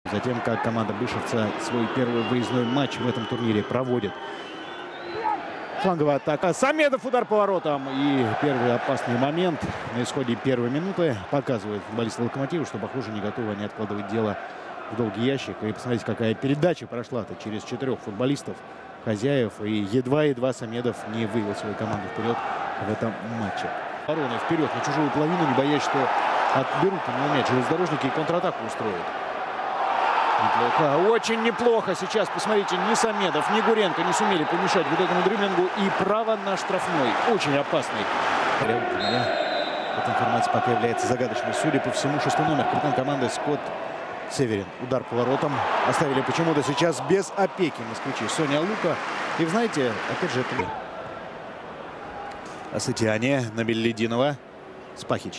Затем, как команда Бышевца свой первый выездной матч в этом турнире проводит. Фланговая атака. Самедов, удар поворотом. И первый опасный момент на исходе первой минуты показывает футболисты Локомотива, что, похоже, не готовы они откладывать дело в долгий ящик. И посмотрите, какая передача прошла-то через 4 футболистов, хозяев. И едва-едва Самедов не вывел свою команду вперед в этом матче. Оборона вперед на чужую половину, не боясь, что отберут у него мяч. Железнодорожники и контратаку устроят. Неплохо, очень неплохо. Сейчас, посмотрите, ни Самедов, ни Гуренко не сумели помешать вот этому дриблингу. И право на штрафной. Очень опасный. Для меня эта информация пока является загадочной. Судя по всему, 6-й номер, капитан команды Скотт Северин. Удар поворотом. Оставили почему-то сейчас без опеки москвичи. Соня Лука. И, вы знаете, опять же, это... Асатиане на Беллидинова. Спахич.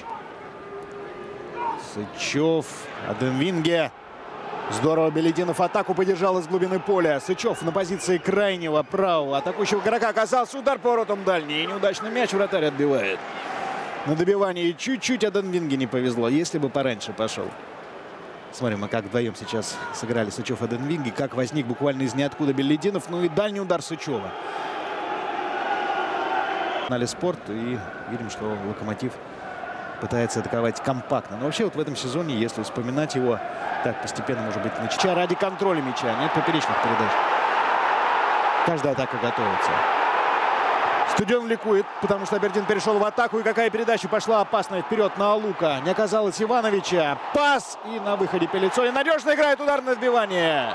Сычев. Аденвинге. Здорово Беллидинов атаку поддержал из глубины поля. Сычев на позиции крайнего правого атакующего игрока оказался. Удар поворотом дальний. И неудачный мяч вратарь отбивает. На добивании чуть-чуть Аденвинге не повезло. Если бы пораньше пошел. Смотрим, мы как вдвоем сейчас сыграли Сычев Аденвинге. Как возник буквально из ниоткуда Беллидинов. Ну и дальний удар Сычева. На спорт. И видим, что Локомотив пытается атаковать компактно. Но вообще вот в этом сезоне, если вспоминать его, так постепенно, может быть, начать ради контроля мяча. Нет поперечных передач. Каждая атака готовится. Стадион ликует, потому что Абердин перешел в атаку. И какая передача пошла опасная вперед на Алука. Не оказалось Ивановича. Пас. И на выходе Пелицоли надежно играет удар на отбивание.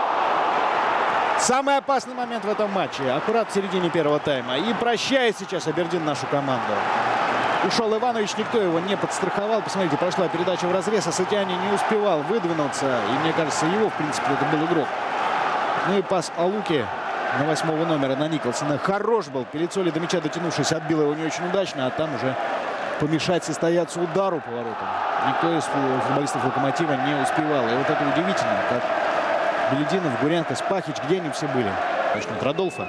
Самый опасный момент в этом матче. Аккурат в середине первого тайма. И прощает сейчас Абердин нашу команду. Ушел Иванович, никто его не подстраховал. Посмотрите, прошла передача в разрез. Асатиане не успевал выдвинуться. И мне кажется, его, в принципе, это был игрок. Ну и пас Алуки на 8-го номера на Николсона. Хорош был. Пелицоли до мяча дотянувшись, отбил его не очень удачно. А там уже помешать состояться удару поворотом никто из футболистов Локомотива не успевал. И вот это удивительно, как Беллидинов, Гуренко, Спахич, где они все были? Начнут Радольфа.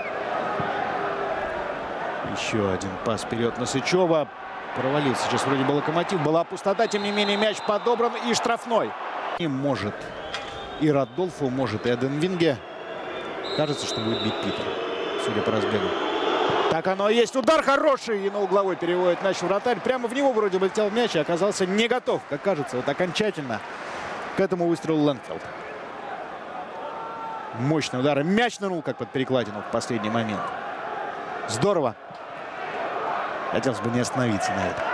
Еще один пас вперед на Сычева. Провалился сейчас вроде бы Локомотив. Была пустота, тем не менее мяч подобран и штрафной. И может и Радольфу, может и Аденвинге. Кажется, что будет бить Питер, судя по разбегу. Так оно и есть. Удар хороший. И на угловой переводит мяч вратарь. Прямо в него вроде бы летел мяч и оказался не готов, как кажется, вот окончательно к этому выстрелу Лэнфилд. Мощный удар. И мяч нырнул как под перекладину в последний момент. Здорово. Хотелось бы не остановиться на этом.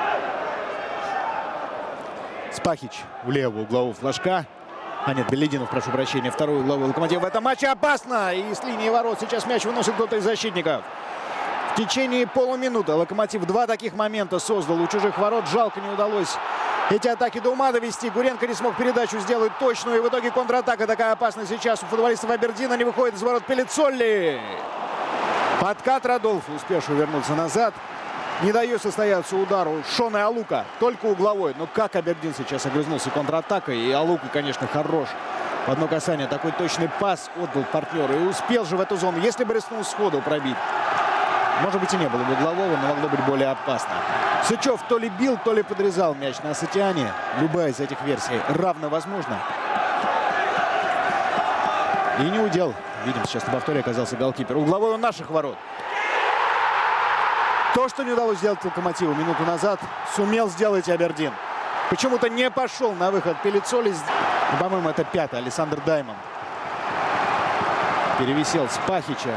Спахич в левую угловую флажка. А нет, Беллидинов, прошу прощения, второй угловой Локомотив в этом матче. Опасно! И с линии ворот сейчас мяч выносит кто-то из защитников. В течение полуминуты Локомотив 2 таких момента создал у чужих ворот. Жалко, не удалось эти атаки до ума довести. Гуренко не смог передачу сделать точную. И в итоге контратака такая опасная сейчас у футболистов Абердина. Не выходит из ворот Пелицоли. Подкат Радольфа, успевший вернуться назад. Не дает состояться удару Шона и Алука. Только угловой. Но как Абердин сейчас огрызнулся контратакой. И Алука, конечно, хорош. В одно касание такой точный пас отдал партнеру. И успел же в эту зону. Если бы рискнул сходу пробить, может быть, и не было бы углового, но могло быть более опасно. Сычев то ли бил, то ли подрезал мяч на Асатиане. Любая из этих версий равно возможна. И не удел. Видим, сейчас на повторе оказался голкипер. Угловой у наших ворот. То, что не удалось сделать Локомотиву минуту назад, сумел сделать Абердин. Почему-то не пошел на выход Пелицоли. По-моему, это 5-й Александр Даймон. Перевисел Спахича.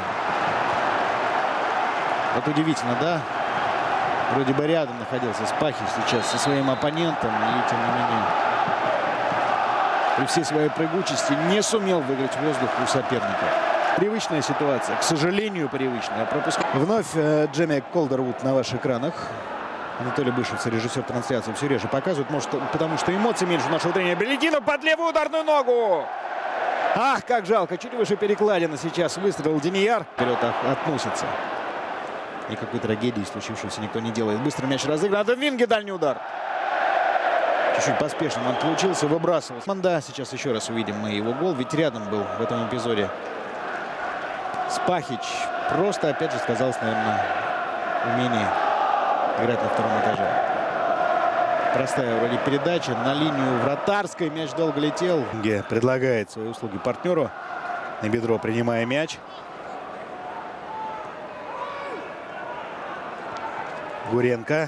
Вот удивительно, да? Вроде бы рядом находился Спахич сейчас со своим оппонентом. И тем не менее, при всей своей прыгучести не сумел выиграть воздух у соперника. Привычная ситуация, к сожалению, привычная. Вновь Джемми Колдервуд на ваших экранах. Анатолий Бышевц, режиссер трансляции, все реже показывает. Может, потому что эмоций меньше у нашего тренера. Беллидинов под левую ударную ногу. Ах, как жалко. Чуть выше перекладина сейчас выстрелил Денияр. Вперед относится. Никакой трагедии случившегося никто не делает. Быстро мяч разыгран. Аденвинге дальний удар. Чуть-чуть поспешным он получился, выбрасывал. Да, сейчас еще раз увидим мы его гол. Ведь рядом был в этом эпизоде Спахич. Просто, опять же, сказалось, наверное, умение играть на втором этаже. Простая вроде передача на линию вратарской. Мяч долго летел. Предлагает свои услуги партнеру. На бедро принимая мяч. Гуренко.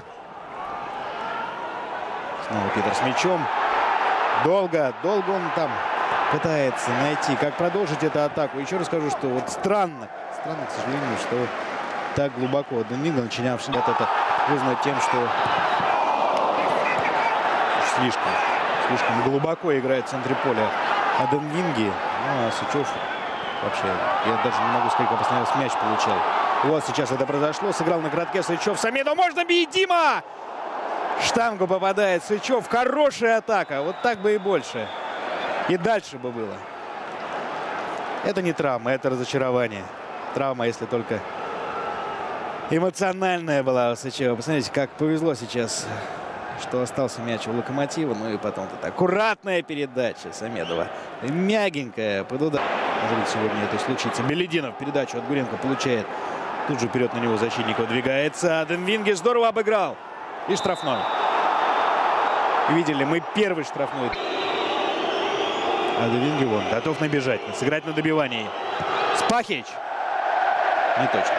Снова Питер с мячом. Долго он там пытается найти, как продолжить эту атаку. Еще раз скажу, что вот странно, к сожалению, что так глубоко Аден Винге, начинавший это вызвано тем, что слишком глубоко играет в центре поля Аден Винге. Ну а Сычев вообще, я даже не могу сказать, как остановился, мяч получал. Вот сейчас это произошло. Сыграл на коротке Сычев. Самедов, можно бить, Дима! Штангу попадает Сычев. Хорошая атака. Вот так бы и больше. И дальше бы было. Это не травма, это разочарование. Травма, если только эмоциональная была у Сычева. Посмотрите, как повезло сейчас, что остался мяч у Локомотива. Ну и потом тут аккуратная передача Самедова. Мягенькая под удар. Может быть, сегодня это случится. Белединов передачу от Гуренко получает. Тут же вперед на него защитник выдвигается. Аден Винге здорово обыграл. И штрафной. Видели, мы первый штрафной. Аден Винге вон готов набежать, сыграть на добивании. Спахич. Не точно.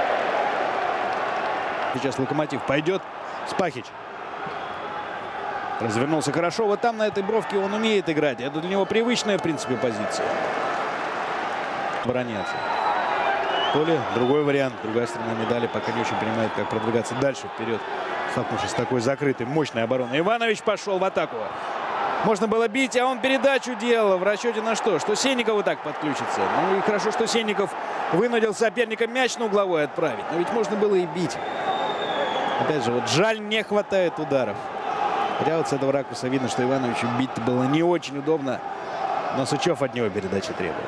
Сейчас Локомотив пойдет. Спахич. Развернулся хорошо. Вот там на этой бровке он умеет играть. Это для него привычная, в принципе, позиция. Обороняться. Поле, другой вариант, другая сторона медали. Пока не очень понимает, как продвигаться дальше, вперед. Столкнувшись с такой закрытой, мощной обороной. Иванович пошел в атаку. Можно было бить, а он передачу делал. В расчете на что? Что Сенников вот так подключится. Ну и хорошо, что Сенников вынудил соперника мяч на угловой отправить. Но ведь можно было и бить. Опять же, вот жаль, не хватает ударов. Хотя вот с этого ракурса видно, что Ивановичу бить было не очень удобно. Но Сычев от него передачи требовал.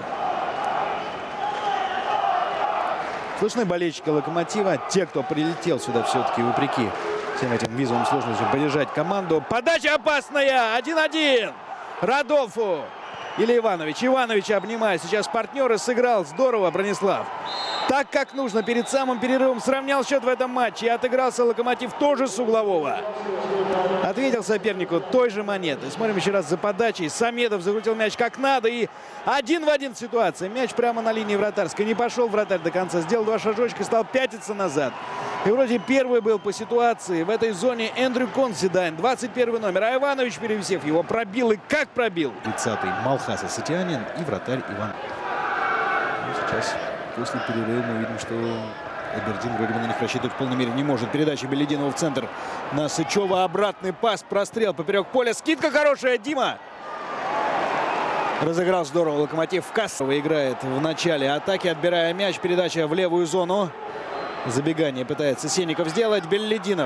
Слышны болельщики Локомотива. Те, кто прилетел сюда все-таки вопреки всем этим визовым сложностям поддержать команду. Подача опасная. 1-1. Радольфу. Или Иванович. Иванович обнимает. Сейчас партнеры сыграл. Здорово, Бронислав. Так, как нужно. Перед самым перерывом сравнял счет в этом матче. И отыгрался Локомотив тоже с углового. Ответил сопернику той же монетой. Смотрим еще раз за подачей. Самедов закрутил мяч как надо. И 1 в 1 ситуация. Мяч прямо на линии вратарской. Не пошел вратарь до конца. Сделал 2 шажочка и стал пятиться назад. И вроде первый был по ситуации. В этой зоне Эндрю Консидайн. 21 номер. А Иванович, перевесив его, пробил. И как пробил. 30-й Малхас Асатианин и вратарь Иван. Ну, сейчас после перерыва мы видим, что Абердин вроде бы на них рассчитывать в полной мере не может. Передача Белединова в центр на Сычева. Обратный пас. Прострел поперек поля. Скидка хорошая. Дима. Разыграл здорово Локомотив. Кассово играет в начале атаки, отбирая мяч. Передача в левую зону. Забегание пытается Сенников сделать. Белединов.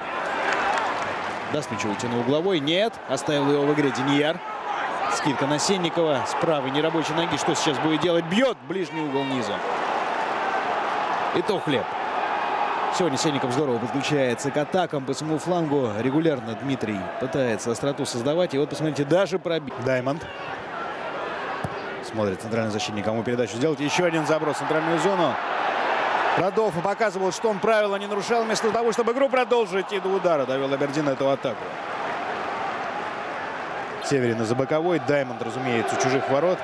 Даст мячу уйти на угловой. Нет. Оставил его в игре Денияр. Скидка на Сенникова. С правой нерабочей ноги. Что сейчас будет делать? Бьет ближний угол низу. И то хлеб. Сегодня Сенников здорово подключается к атакам по своему флангу. Регулярно Дмитрий пытается остроту создавать. И вот посмотрите, даже пробил. Даймонд. Смотрит центральный защитник, кому передачу сделать. Еще один заброс в центральную зону. Радольфу показывал, что он правила не нарушал. Вместо того, чтобы игру продолжить, и до удара довел Абердин эту атаку. Северин за боковой. Даймонд, разумеется, у чужих ворот.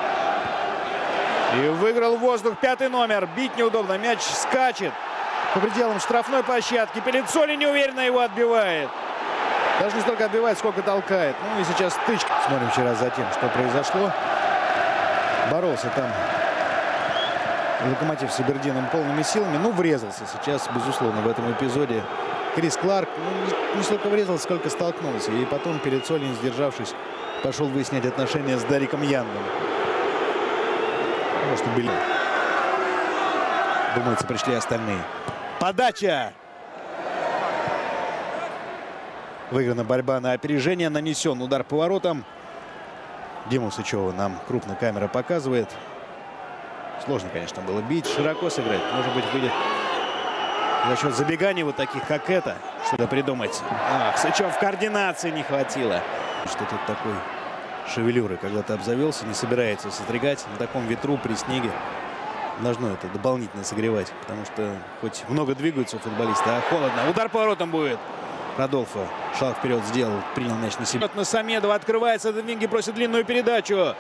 И выиграл воздух 5-й номер. Бить неудобно. Мяч скачет по пределам штрафной площадки. Пелицоли неуверенно его отбивает. Даже не столько отбивает, сколько толкает. Ну и сейчас стычка. Смотрим еще раз за тем, что произошло. Боролся там Локомотив с Абердином полными силами. Ну, врезался сейчас, безусловно, в этом эпизоде Крис Кларк. Ну, не столько врезался, сколько столкнулся. И потом Пелицоли, не сдержавшись, пошел выяснять отношения с Дариком Янгом. Потому что были. Думается, пришли остальные. Подача! Выиграна борьба на опережение. Нанесен удар по воротам. Диму Сычева нам крупно камера показывает. Сложно, конечно, было бить. Широко сыграть. Может быть, выйдет за счет забеганий вот таких, как это. Что-то придумать. Ах, Сычев координации не хватило. Что тут такой шевелюры. Когда-то обзавелся, не собирается состригать. На таком ветру при снеге должно это дополнительно согревать. Потому что хоть много двигаются футболисты, а холодно. Удар по воротам будет. Радольфо шаг вперед сделал, принял мяч на себя. На Самедова открывается, Винги просит длинную передачу.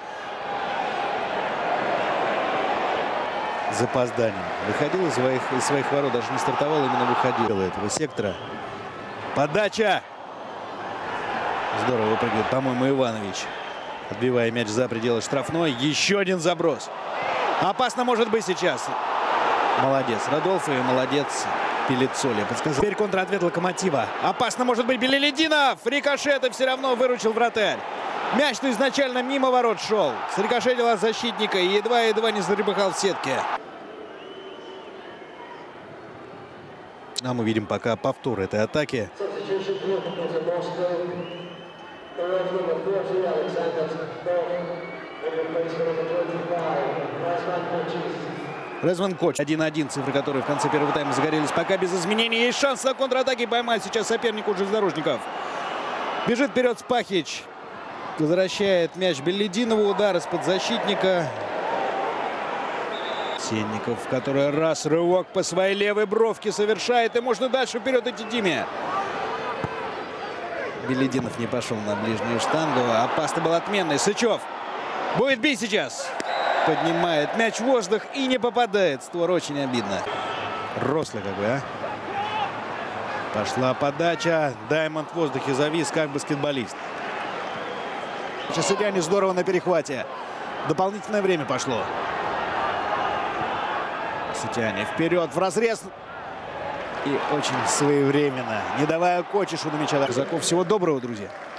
Запозданием. Выходил из своих ворот, даже не стартовал, именно выходил этого сектора. Подача! Здорово выпрыгивает, по-моему, Иванович. Отбивая мяч за пределы штрафной. Еще один заброс. Опасно может быть сейчас. Молодец Радольфо и молодец Пелицоли. Подсказал. Теперь контратвет Локомотива. Опасно может быть Белелединов. Рикошет и все равно выручил вратарь. Мяч-то изначально мимо ворот шел. Срикошетил от защитника и едва-едва не зарыбахал в сетке. А мы видим пока повтор этой атаки. Резван Коч. 1-1, цифры которые в конце первого тайма загорелись. Пока без изменений. Есть шанс на контратаке поймать сейчас соперник у железнодорожников. Бежит вперед Спахич. Возвращает мяч Белединову. Удар из-под защитника. Сенников, который раз рывок по своей левой бровке совершает. И можно дальше вперед идти Диме. Белединов не пошел на ближнюю штангу. Опасно был отменный. Сычев будет бить сейчас. Поднимает мяч в воздух и не попадает. Створ очень обидно. Рослый какой, а. Пошла подача. Даймонд в воздухе завис, как баскетболист. Сейчас Сыряне здорово на перехвате. Дополнительное время пошло. Сытяне вперед, в разрез. И очень своевременно, не давая Кочешу на мяча. Казаков, всего доброго, друзья.